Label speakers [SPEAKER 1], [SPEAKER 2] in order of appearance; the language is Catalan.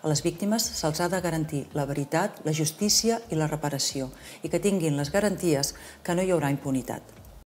[SPEAKER 1] a les víctimes se'ls ha de garantir la veritat, la justícia i la reparació, i que tinguin les garanties que no hi haurà impunitat.